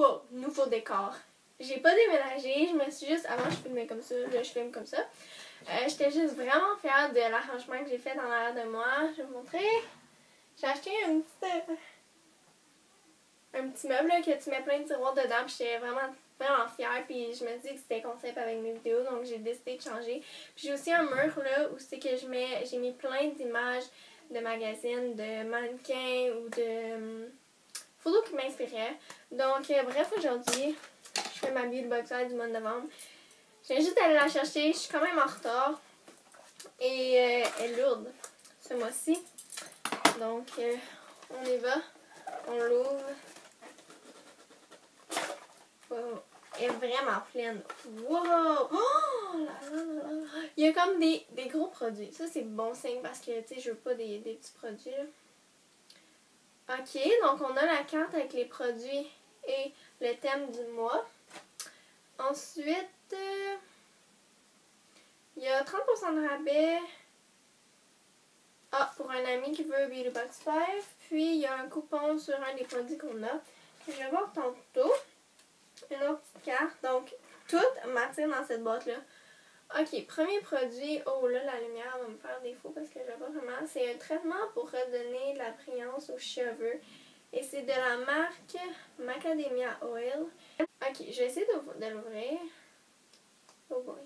Wow, nouveau décor. J'ai pas déménagé, je me suis juste... Avant, je filmais comme ça, là, je filme comme ça. J'étais juste vraiment fière de l'arrangement que j'ai fait dans l'arrière de moi. Je vais vous montrer. J'ai acheté un petit meuble là, que tu mets plein de tiroirs dedans. Puis j'étais vraiment fière. Puis je me dis que c'était concept avec mes vidéos. Donc j'ai décidé de changer. Puis j'ai aussi un mur là où c'est que j'ai mis plein d'images de magazines, de mannequins ou de photos qui m'inspiraient. Donc bref, aujourd'hui, je fais ma bulle boxer du mois de novembre. Je viens juste d'aller la chercher. Je suis quand même en retard. Et elle est lourde ce mois-ci. Donc on y va. On l'ouvre. Wow. Elle est vraiment pleine. Wow! Oh là là là là. Il y a comme des gros produits. Ça, c'est bon signe parce que, tu sais, je veux pas des petits produits. Là. OK, donc on a la carte avec les produits et le thème du mois. Ensuite, il y a 30% de rabais. Ah, pour un ami qui veut Beauty Box 5. Puis, il y a un coupon sur un des produits qu'on a. Que je vais voir tantôt. Une autre petite carte. Donc, tout m'attire dans cette boîte-là. OK, premier produit. Oh là, la lumière va me faire défaut parce que je vois pas vraiment. C'est un traitement pour redonner de la brillance aux cheveux. Et c'est de la marque Macadamia Oil. OK, je vais essayer de l'ouvrir. Oh boy.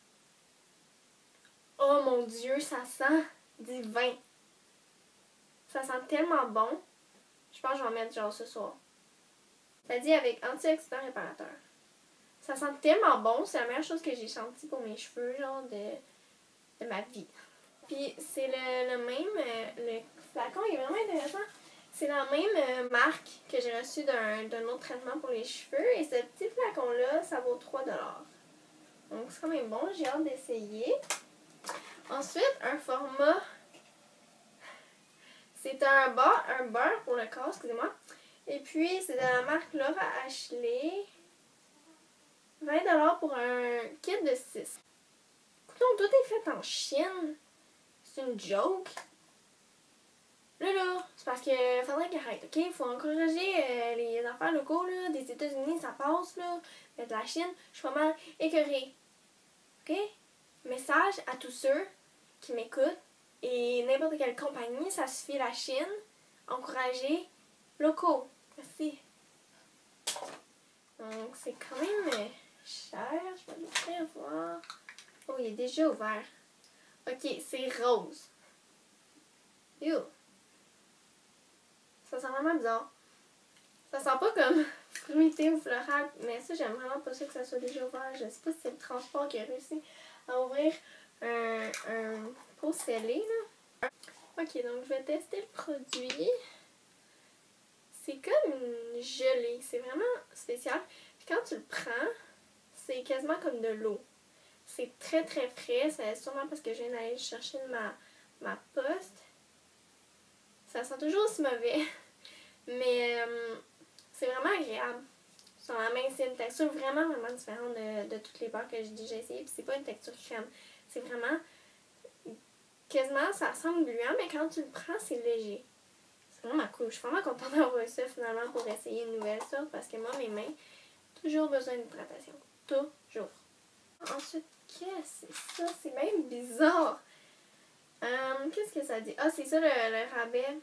Oh mon Dieu, ça sent divin. Ça sent tellement bon. Je pense que je vais en mettre genre ce soir. Ça dit avec antioxydant réparateur. Ça sent tellement bon. C'est la meilleure chose que j'ai sentie pour mes cheveux, genre de ma vie. Puis c'est le même, le flacon est vraiment intéressant. C'est la même marque que j'ai reçue d'un autre traitement pour les cheveux. Et ce petit flacon-là, ça vaut 3$. Donc c'est quand même bon. J'ai hâte d'essayer. Ensuite, un format. C'est un beurre pour le corps, excusez-moi. Et puis, c'est de la marque Laura Ashley. 20$ pour un kit de 6. Écoutez, tout est fait en Chine. C'est une joke. Là, c'est parce que faudrait qu'il arrête, ok? Faut encourager les affaires locaux, là. Des États-Unis, ça passe, là. Mais de la Chine, je suis pas mal écœurée. Ok? Message à tous ceux qui m'écoutent. Et n'importe quelle compagnie, ça suffit la Chine. Encourager locaux. Merci. Donc, c'est quand même cher. Je vais l'ouvrir voir. Oh, il est déjà ouvert. Ok, c'est rose. Ew. Ça sent vraiment bizarre. Ça sent pas comme fruité ou floral. Mais ça, j'aime vraiment pas ça que ça soit déjà ouvert. Je sais pas si c'est le transport qui a réussi à ouvrir un pot scellé, là. Ok, donc je vais tester le produit. C'est comme une gelée. C'est vraiment spécial. Puis quand tu le prends, c'est quasiment comme de l'eau. C'est très très frais. C'est sûrement parce que je viens d'aller chercher ma poste. Ça sent toujours aussi mauvais. Mais c'est vraiment agréable. Sur la main, c'est une texture vraiment différente de toutes les beurres que j'ai déjà essayé. Puis c'est pas une texture crème. C'est vraiment quasiment, ça ressemble gluant, mais quand tu le prends, c'est léger. C'est vraiment cool. Je suis vraiment contente d'avoir ça finalement pour essayer une nouvelle sorte parce que moi, mes mains, toujours besoin d'hydratation. Toujours. Ensuite, qu'est-ce que c'est ça? C'est même bizarre. Qu'est-ce que ça dit? Ah, c'est ça le rabais.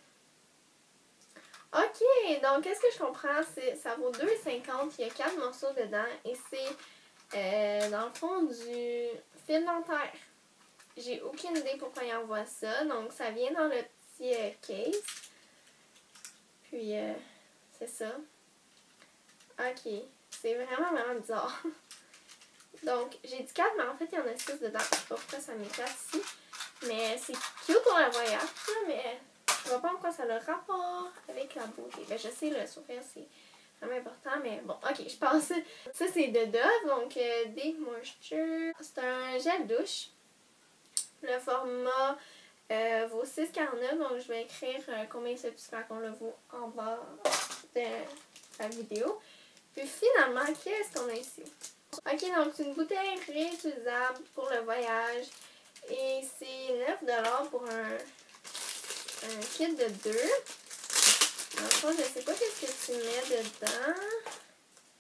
Ok, donc qu'est-ce que je comprends? Ça vaut 2,50. Il y a 4 morceaux dedans et c'est dans le fond du fil dentaire. J'ai aucune idée pourquoi ils envoient ça. Donc ça vient dans le petit case. Puis c'est ça. Ok, c'est vraiment bizarre. Donc j'ai dit 4, mais en fait il y en a 6 dedans. Je sais pas pourquoi ça m'éclate ici. Mais c'est cute pour le voyage, mais je vois pas en quoi ça a le rapport avec la beauté. Ben, je sais, le sourire, c'est vraiment important, mais bon, ok, je passe. Ça, c'est de Dove, donc Deep Moisture. C'est un gel douche. Le format vaut 6,49, donc je vais écrire combien ce petit flacon-là vaut en bas de la vidéo. Puis finalement, qu'est-ce qu'on a ici? Ok, donc c'est une bouteille réutilisable pour le voyage. Et c'est 9$ pour un kit de 2. Dans le fond, je sais pas qu'est-ce que tu mets dedans.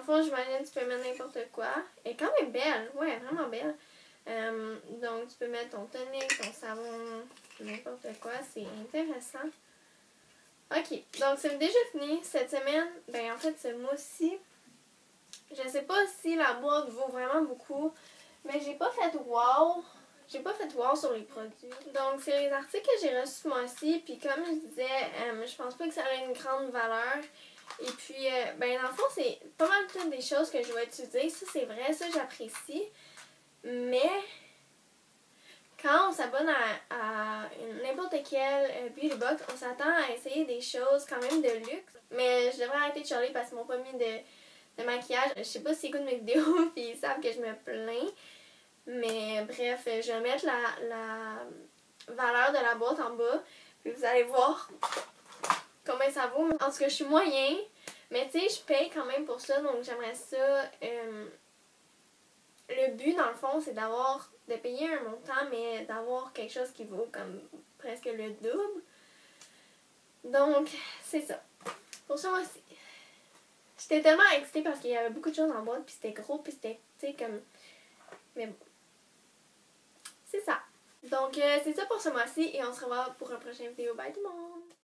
le fond, j'imagine que tu peux mettre n'importe quoi. Elle est quand même belle. Ouais, vraiment belle. Donc, tu peux mettre ton tonic, ton savon, n'importe quoi. C'est intéressant. Ok, donc c'est déjà fini. Cette semaine, ben en fait, ce mois-ci, je sais pas si la boîte vaut vraiment beaucoup, mais j'ai pas fait wow. J'ai pas fait wow sur les produits. Donc, c'est les articles que j'ai reçus ce mois-ci. Puis, comme je disais, je pense pas que ça ait une grande valeur. Et puis, ben, dans le fond, c'est pas mal toutes des choses que je vais utiliser. Ça, c'est vrai, ça, j'apprécie. Mais, quand on s'abonne à n'importe quel beauty box, on s'attend à essayer des choses quand même de luxe. Mais je devrais arrêter de chialer parce qu'ils m'ont pas mis de maquillage. Je sais pas s'ils écoutent mes vidéos puis ils savent que je me plains. Mais bref, je vais mettre la valeur de la boîte en bas. Puis vous allez voir combien ça vaut. En tout cas, je suis moyen. Mais tu sais, je paye quand même pour ça. Donc j'aimerais ça. Le but, dans le fond, c'est de payer un montant, mais d'avoir quelque chose qui vaut comme presque le double. Donc, c'est ça. Pour ça, moi, j'étais tellement excitée parce qu'il y avait beaucoup de choses en boîte, puis c'était gros, puis c'était, tu sais, comme... Mais bon. C'est ça. Donc, c'est ça pour ce mois-ci, et on se revoit pour un prochain vidéo. Bye tout le monde!